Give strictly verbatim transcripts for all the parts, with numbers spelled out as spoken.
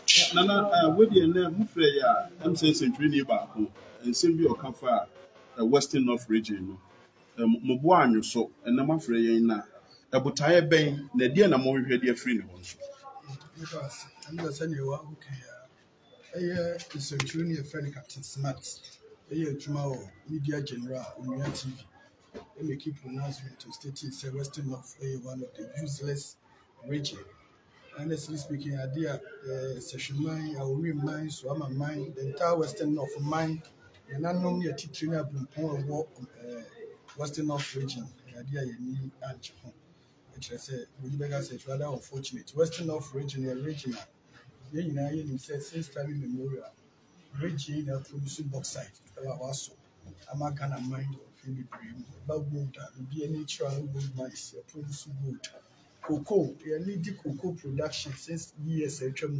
Nana, with your name, Mufreya, I'm saying Century back and send you a comfort a Western North region. Mobuano so, and I'm afraid na a Butaya Bay, Nadiana more ready a free ones. Because I'm not saying you are okay. A Century friend Captain Smart, a year tomorrow, Media General on your T V. Let me keep pronouncement to state it's a Western North, one of the useless region. Honestly speaking, idea uh, session mine, our real mine, so I'm a mine, the entire Western North mine, and I know me a teaching up in Pong Western North region. The idea you need and which I said, we better say it's rather unfortunate. Western North region, the regional, you know, you said since time immemorial, region that produces bauxite, also. I'm a kind of mind of Philip Brim, about gold, and be a natural gold mines, produce gold. Cocoa, you need the cocoa production since years.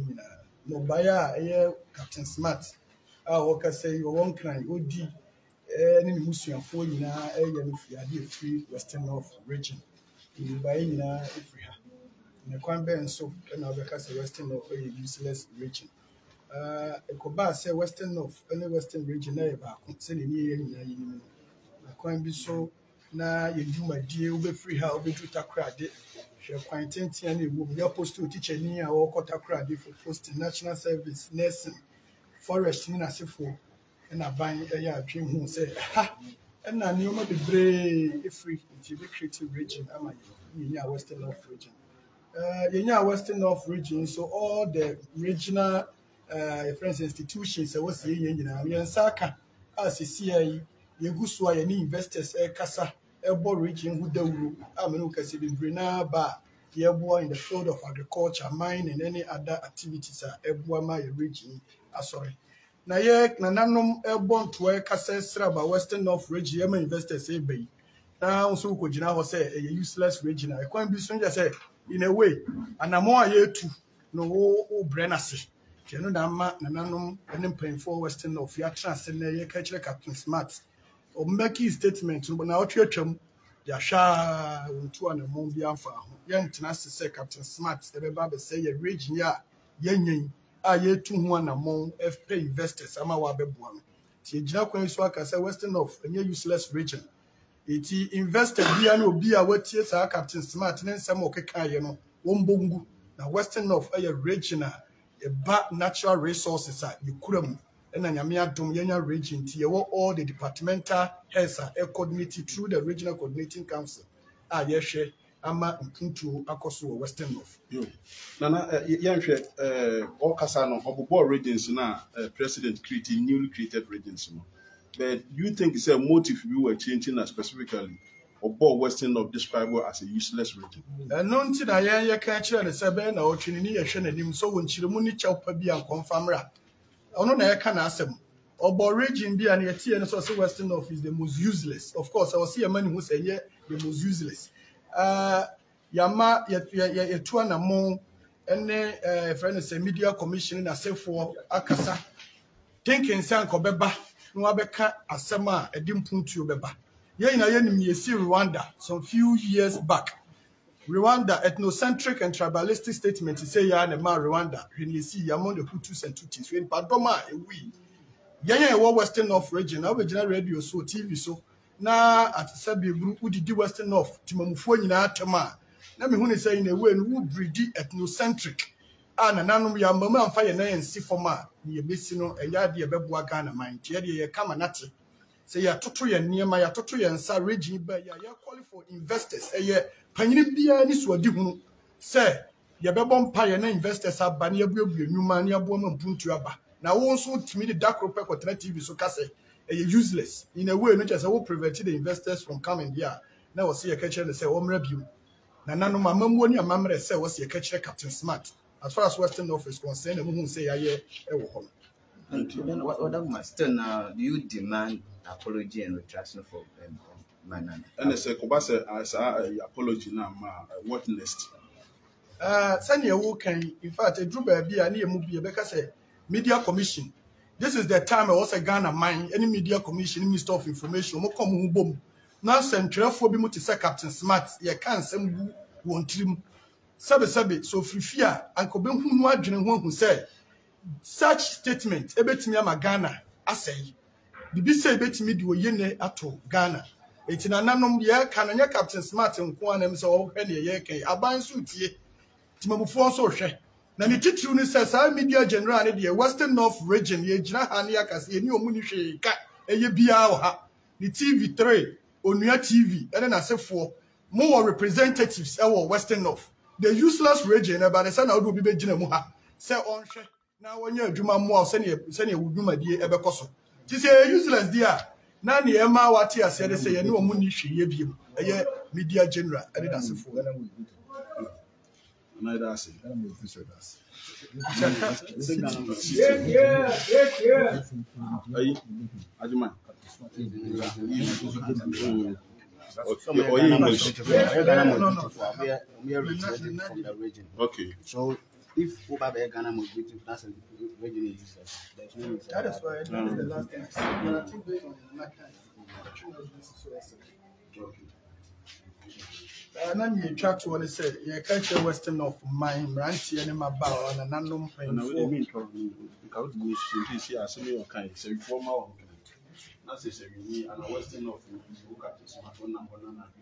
No buyer, Captain Smart. Our worker say you won't cry. O D, any Muslim for you now, a free Western North region. You buy in a free. In a quan and so, and our workers a Western North, a useless region. Uh, a Coba say Western North, any Western region, about sending me a quan be so. Now you do my deal with free help, be to credit. You're quite any woman. You're supposed to teach any or quota credit for posting national service, nursing, forest, in a seafood, and I buy a dream who say, ha, and I knew the brave free into the creative region. Am I in your Western North region? Uh, in your Western North region, so all the regional uh, friends institutions, I was saying, you know, and Saka, as a C I A, you go so any investors, a casa. Elbow region who do America Brina Ba, Yabua in the field of agriculture, mine, and any other activities are Ebua region. Ah, sorry. Na yet, Nananum airborne to a Cassandra by Western North region, investors say bay. Now, so could you now say a useless region? I can't be soon just say, in a way, and I'm more here to no Brenasi. Janudama, Nananum, and then paying for Western North, Yatras and a catch Captain Smart. Or make his statement to now churchum, Yasha, two and a moon beyond for young Tenacity say Captain Smart, the Baby say a region ya, yen, a year two one among F P investors, Amawa Bebuan. Tijako Swaka say Western North, a near useless region. It invested Biano Bia, what years are Captain Smart, and then some Okayano, Wombungu, now Western North, a regional, a bad natural resources are you couldn't. And Yamia Dominion region, all the departmental heads are coordinated through the regional coordinating council. Ah, yes, Ama into Akosu Western North. Nana, Yanshe, uh, all Casano, Obo regions now, president creating newly created regions. But you think it's a motive you were changing specifically, Obo Western North described as a useless region? And none to the catch and the seven or Trinity and him so when Chirumuni Chaupabi and confirm. I don't know. I can ask them. Obo region be an T and so Western North is the most useless. Of course, I will see a man who say yeah, the most useless. Uh, Yama, ya ya ya two and a more, and uh, friend is a media commission in a safe for Akasa. Thinking Sanko Beba, Nwabeka, Asama, a dim puntu beba. Ye in a yen ye see Rwanda some few years back. Rwanda ethnocentric and tribalistic statement to say ya and ma Rwanda when you see among the Hutus and Tutsis when Padoma we yeah Western North region original radio so T V so na at Sabi group who did Western North Timomufo nyina atema na me hu ne say in a way who breed ethnocentric and nanom ya mama amfa ye na ensi forma ye besi no eya de beboa Ghana man tie de ye kama nate say ya toto ye niema ya toto ye nsa region ba ya ya call for investors eye Panyini bia ni so adi hunu se ye bebo mpa ye na investors aba na ebuebu enuma na abo ma mpuntu aba na wo nso timi de dakro pe ko T V so ka say e useless in a way no just say wo prevent the investors from coming here na wo say ye catch say wo mra biu na nanu mamamwo ni amamre say wo say ye catch Captain Smart as far as Western North is concerned mu hu say ya ye e wo ho. And then what other master now do you demand apology and retraction for um, And I say, Kobasa, as I apology now, what next? Uh, Sanya Woken, in fact, a drew baby and a movie, because a media commission. This is the time I was a Ghana mine, any media commission, Minister of Information, Mokom boom. Now, Central for me to say Captain Smart, ye can't send who won't trim. Sabe Sabe, so free fear, Uncle Ben who who say, such statement ebetimi ama Ghana asay bibi say ebetimi di oyene ato Ghana eti na nanom ye kananya Captain Smart nko anam say wo hwe ne ye kan aban so tie timabufo so hwe na ni titru ni say sa media general ne de Western North region ye gina ha ne yakase ye ni omuni hwe ka eye bia wo ha ni T V three Onua T V ene na sefo more representatives e wo Western North the useless region about the say na odo bi be gina mu ha say on hwe na wonye adwuma mo a say ne say ne wuduma die e be koso ti say useless dia na ne e ma wate ase de say ye ne omuni hwe ye biem eye media general ene na sefo na da ase yeah yeah yeah ayi ajuma okay so if Oba Ghana must be to that's region is useless. That is why the last time I think based on the and then you try to want say you can't Western of mine ranty and my bow and an unknown pain. I mean, because we see as a kind, so formal. That's a me and a Western of you look at this one number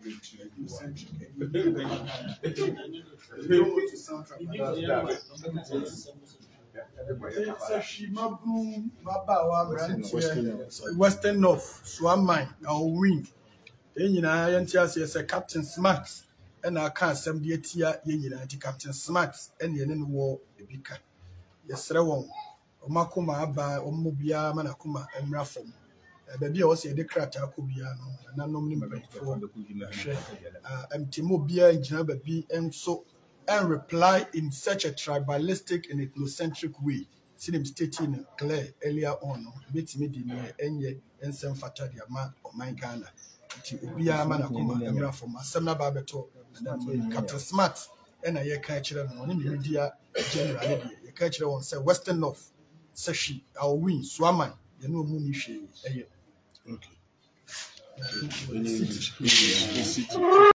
Western North, so am mine, I'll win. Then you know, as a Captain Smart, and I can't send the tia, you know, Captain Smart, and the end war, the beaker. Yes, sir, won't. Omakuma by Omobia, Manakuma, and Raffom. Baby, I was a decrata Kubiano, and I normally make for empty mobia and Janaba B and so and reply in such a tribalistic and ethnocentric way. See them stating clear earlier on, bit me dinner and ye and some fatadia man or my Ghana. Ubia Manakuma, Emra from Asana Babeto, and Captain Smart, and I catch it on in the media general. You catch it on say Western North, Sashi, our win, Swaman, you know, Munishi. Okay.